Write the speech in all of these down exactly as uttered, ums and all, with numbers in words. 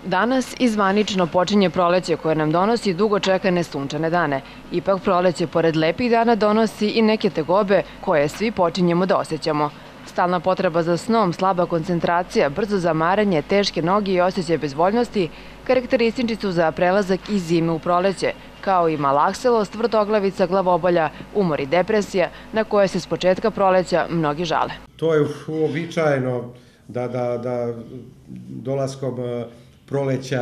Danas izvanično počinje proleće koje nam donosi dugo čekane sunčane dane. Ipak proleće pored lepih dana donosi i neke tegobe koje svi počinjemo da osjećamo. Stalna potreba za snom, slaba koncentracija, brzo zamaranje, teške noge i osjećaj bezvoljnosti karakteristični su za prelazak iz zime u proleće, kao i malakselost, vrtoglavica, glavobolja, umor i depresija na koje se s početka proleća mnogi žale. To je uobičajeno da, da, da dolaskom proleća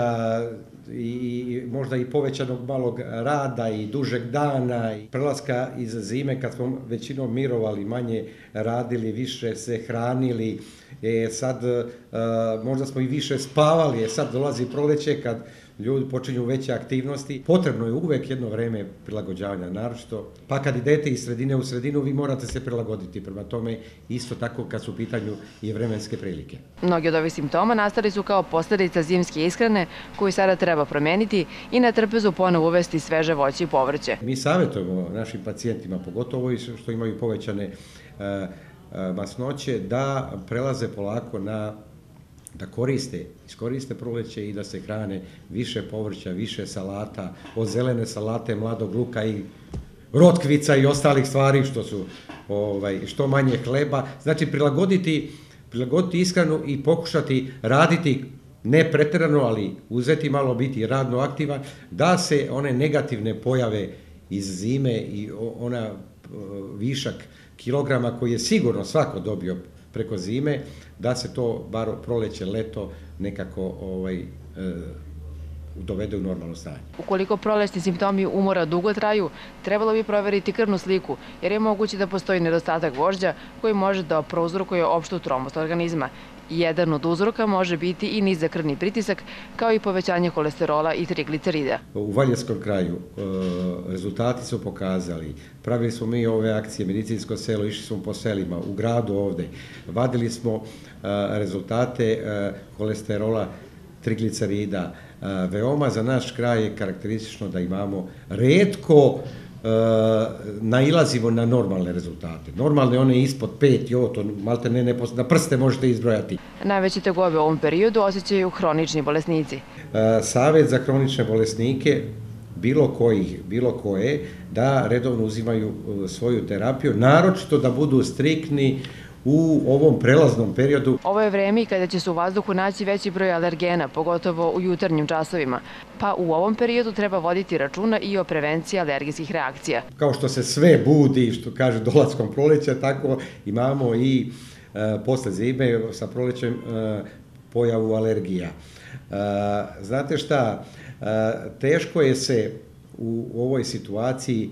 i možda i povećanog malog rada i dužeg dana i prelaska iz zime kad smo većinom mirovali, manje radili, više se hranili, e, sad e, možda smo i više spavali, e, sad dolazi proleće kad ljudi počinju veće aktivnosti. Potrebno je uvek jedno vreme prilagođavanja, naročito, pa kad idete iz sredine u sredinu, vi morate se prilagoditi. Prema tome, isto tako kad su u pitanju i vremenske prilike. Mnogi od ovih simptoma nastali su kao posljedica zimske ishrane koju sada treba promeniti i na trpezu ponovo uvesti sveže voće i povrće. Mi savjetujemo našim pacijentima, pogotovo i što imaju povećane masnoće, da prelaze polako na da koriste, iskoriste proleće i da se hrane više povrća, više salata, od zelene salate, mladog luka i rotkvica i ostalih stvari što su ovaj, što manje hleba. Znači prilagoditi, prilagoditi ishranu i pokušati raditi ne pretjerano, ali uzeti malo, biti radno aktivan, da se one negativne pojave iz zime i ona višak kilograma koji je sigurno svako dobio preko zime, da se to bar proleće, leto nekako ovaj, e, dovede u normalno stanje. Ukoliko prolećni simptomi umora dugo traju, trebalo bi proveriti krvnu sliku, jer je moguće da postoji nedostatak vožđa koji može da prouzrokuje opštu tromost organizma. Jedan od uzroka može biti i nizak krvni pritisak, kao i povećanje kolesterola i triglicerida. U Valjevskom kraju e, rezultati su pokazali, pravili smo mi ove akcije, medicinsko selo, išli smo po selima, u gradu ovde, vadili smo e, rezultate e, kolesterola, triglicerida. E, veoma za naš kraj je karakteristično da imamo retko nailazimo na normalne rezultate. Normalne one ispod pet, jo, to malte ne, ne, na prste možete izbrojati. Najveće tegobe u ovom periodu osjećaju hronični bolesnici. Savet za hronične bolesnike, bilo kojih, bilo koje, da redovno uzimaju svoju terapiju, naročito da budu striktni u ovom prelaznom periodu. Ovo je vreme i kada će se u vazduhu naći veći broj alergena, pogotovo u jutarnjim časovima. Pa u ovom periodu treba voditi računa i o prevenciji alergijskih reakcija. Kao što se sve budi, što kaže dolaskom proleća, tako imamo i e, posle zime sa prolećem e, pojavu alergija. E, znate šta, e, teško je se u, u ovoj situaciji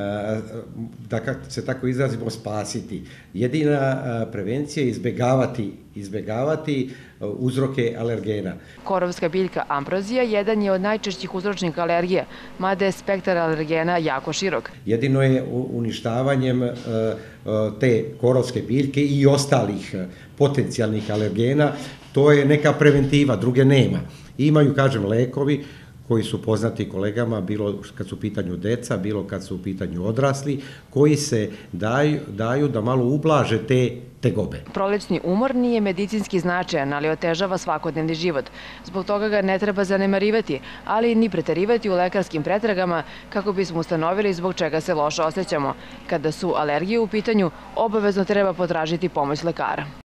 da se tako izrazimo spasiti. Jedina prevencija je izbegavati, izbegavati uzroke alergena. Korovska biljka ambrozija jedan je od najčešćih uzročnika alergija, mada je spektar alergena jako širok. Jedino je uništavanjem te korovske biljke i ostalih potencijalnih alergena, to je neka preventiva, druge nema. Imaju, kažem, lekovi koji su poznati kolegama, bilo kad su u pitanju deca, bilo kad su u pitanju odrasli, koji se daju, daju da malo ublaže te tegobe. Prolećni umor nije medicinski značajan, ali otežava svakodnevni život. Zbog toga ga ne treba zanemarivati, ali ni preterivati u lekarskim pretragama kako bismo ustanovili zbog čega se loše osjećamo. Kada su alergije u pitanju, obavezno treba potražiti pomoć lekara.